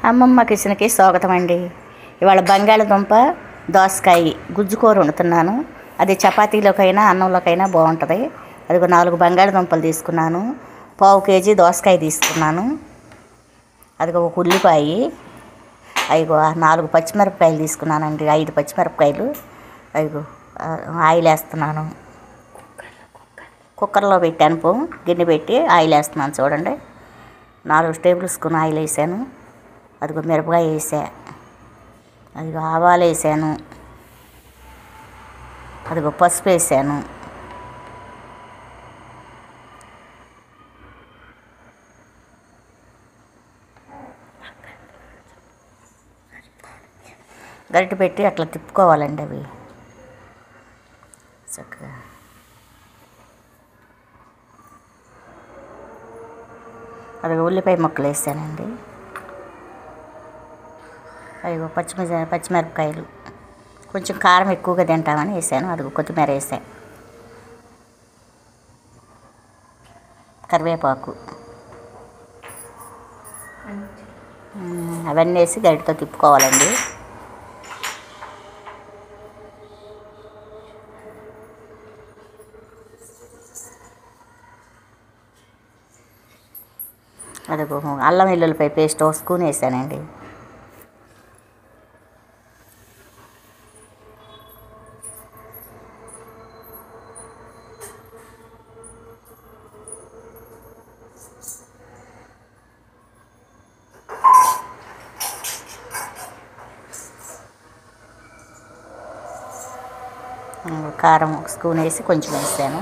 అమ్మమ్మ కిచెన్కి స్వాగతం అండి. ఇవాళ బంగాళదుంప దోసకాయ గుజ్జుకూర వండుతున్నాను. అది చపాతీలోకైనా అన్నంలోకైనా బాగుంటుంది. అదిగో 4 బంగాళదుంపలు తీసుకున్నాను, 1/2 కేజీ దోసకాయ తీసుకున్నాను, అదిగో 1 ఉల్లిపాయ, అదిగో 4 పచ్చిమిరపకాయలు తీసుకున్నానండి, 5 పచ్చిమిరపకాయలు. అదిగో ఆయిల్ వేస్తున్నాను. కుక్కర్లో పెట్టాను, గిన్నె పెట్టి ఆయిల్ వేస్తున్నాను. చూడండి, 4 టేబుల్ స్పూన్ ఆయిల్ వేసాను. అదిగో మిరపకాయ వేసా, అదిగో ఆవాలు వేసాను, అదిగో పసుపు వేసాను, గరిటె పెట్టి అట్లా తిప్పుకోవాలండి అవి చక్కగా. అదిగో ఉల్లిపాయ ముక్కలు వేసానండి. అదిగో పచ్చిమిరపకాయలు, కొంచెం కారం ఎక్కువగా తింటామని వేసాను. అదిగో కొత్తిమీర వేసా, కరివేపాకు, అవన్నీ వేసి గరిటతో తిప్పుకోవాలండి. అదిగో అల్లం వెల్లుల్లిపాయ పేస్ట్ 1 స్పూన్ వేసానండి. కారం 1 స్పూన్ వేసి కొంచెం వేసాను.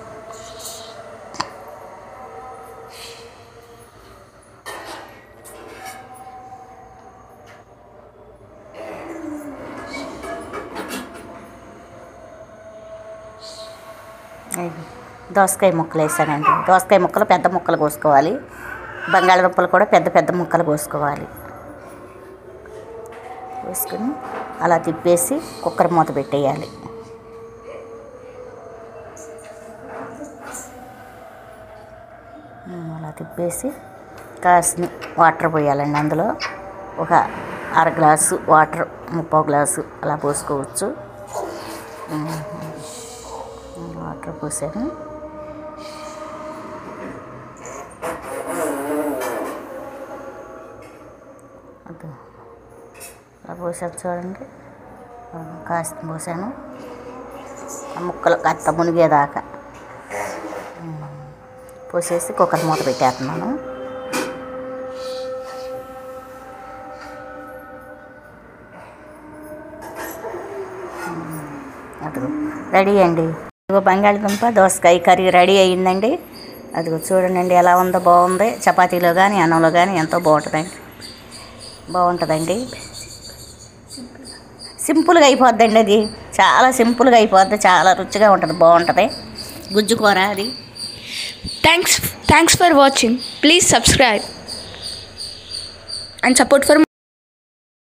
దోసకాయ ముక్కలు వేసానండి. దోసకాయ ముక్కలు పెద్ద ముక్కలు కోసుకోవాలి, బంగాళదుంపలు కూడా పెద్ద పెద్ద ముక్కలు కోసుకోవాలి. కోసుకొని అలా తిప్పేసి కుక్కర్ మూత పెట్టేయాలి. అలా తిప్పేసి కాసిన వాటర్ పోయాలండి. అందులో ఒక 1/2 గ్లాసు వాటర్, 3/4 గ్లాసు అలా పోసుకోవచ్చు. వాటర్ పోసాను. అలా పోసాను చూడండి, కాస్త పోసాను. ఆ ముక్కలు కాస్త మునిగేదాకా పోసేసి కుక్కర్ మూత పెట్టేస్తున్నాను. అదిగో రెడీ అండి. ఇదిగో బంగాళదుంప దోసకాయ కర్రీ రెడీ అయ్యిందండి. అదిగో చూడండి ఎలా ఉందో, బాగుంది. చపాతీలో కానీ అన్నంలో కానీ ఎంతో బాగుంటుందండి. సింపుల్గా అయిపోద్దండి, అది చాలా సింపుల్గా అయిపోద్ది, చాలా రుచిగా ఉంటుంది, బాగుంటుంది గుజ్జు కూర అది. Thanks for watching. Please subscribe and support for